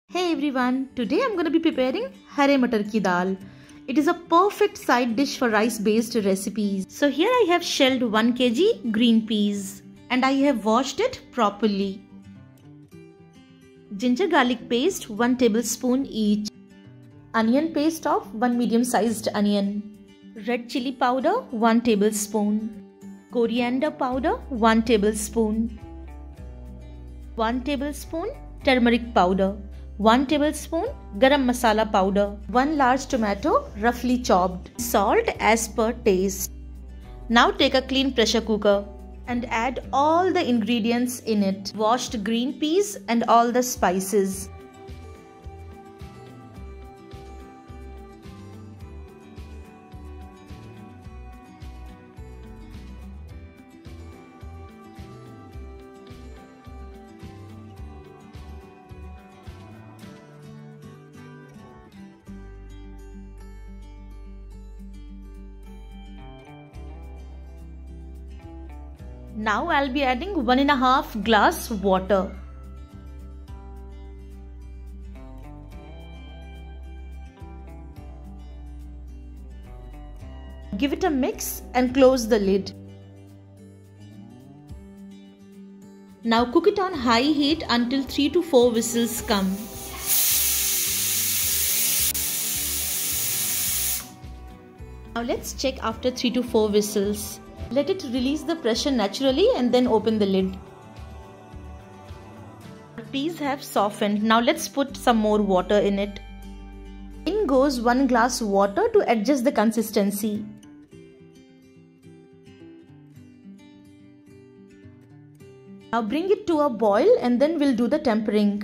Hey everyone, today I'm going to be preparing Hare Matar ki dal. It is a perfect side dish for rice-based recipes. So here I have shelled 1 kg green peas and I have washed it properly. Ginger garlic paste 1 tablespoon each. Onion paste of 1 medium-sized onion. Red chili powder 1 tablespoon. Coriander powder 1 tablespoon. 1 tablespoon turmeric powder. 1 tablespoon garam masala powder, 1 large tomato roughly chopped, salt as per taste. Now take a clean pressure cooker and add all the ingredients in it. Washed green peas and all the spices. Now I'll be adding 1.5 glass water. Give it a mix and close the lid. Now cook it on high heat until 3 to 4 whistles come. Now let's check after 3 to 4 whistles. Let it release the pressure naturally and then open the lid. The peas have softened. Now let's put some more water in it. In goes 1 glass water to adjust the consistency. Now bring it to a boil and then we'll do the tempering.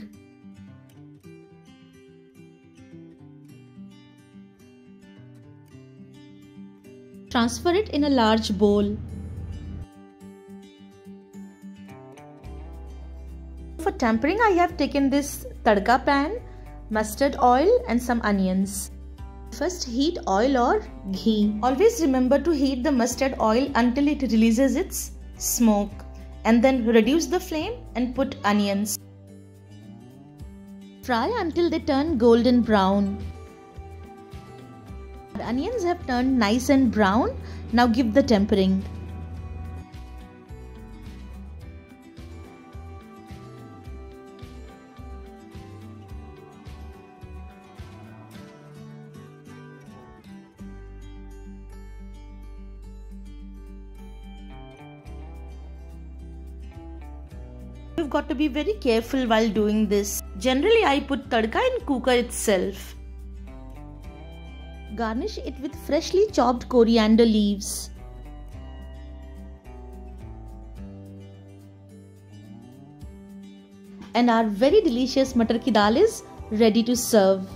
Transfer it in a large bowl. For tempering, I have taken this tadka pan, mustard oil and some onions. First heat oil or ghee. Always remember to heat the mustard oil until it releases its smoke and then reduce the flame and put onions. Fry until they turn golden brown. The onions have turned nice and brown. Now give the tempering. You've got to be very careful while doing this. Generally, I put tadka in cooker itself. Garnish it with freshly chopped coriander leaves. And our very delicious matar ki dal is ready to serve.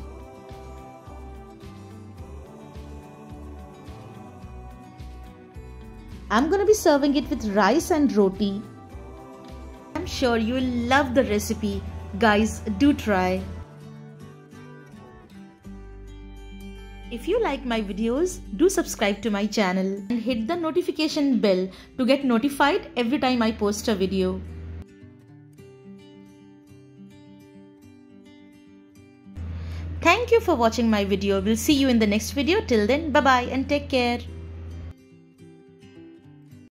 I'm going to be serving it with rice and roti. I'm sure you'll love the recipe. Guys, do try. If you like my videos, do subscribe to my channel and hit the notification bell to get notified every time I post a video. Thank you for watching my video. We'll see you in the next video. Till then, bye bye and take care.